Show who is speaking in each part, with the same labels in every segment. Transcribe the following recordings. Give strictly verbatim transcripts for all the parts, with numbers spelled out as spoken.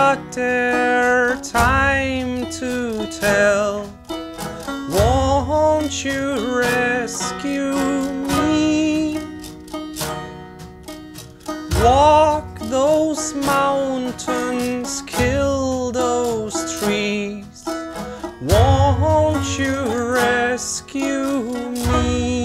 Speaker 1: got their time to tell. Won't you rescue me? Walk those mountains, kill those trees. Won't you rescue me?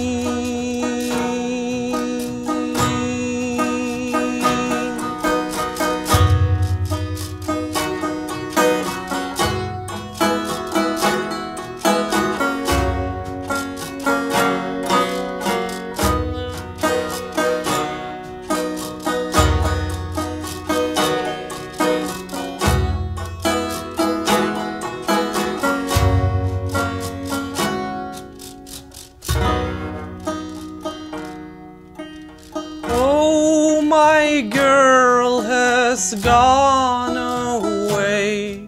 Speaker 1: My girl has gone away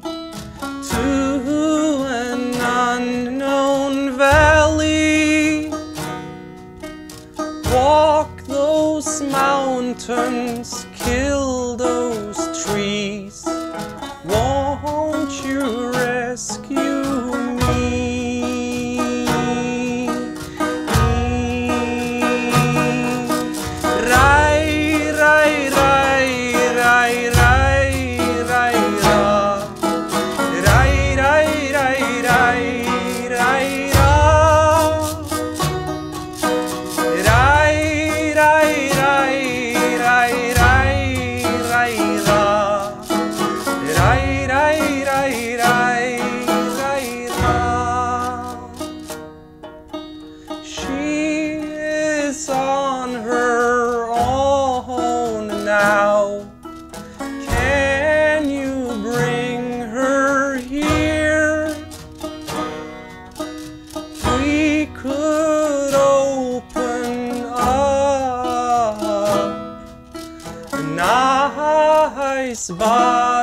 Speaker 1: to an unknown valley. Walk those mountains, kill those trees. Won't you rescue me? She is on her own now. Can you bring her here? We could open up a nice bar.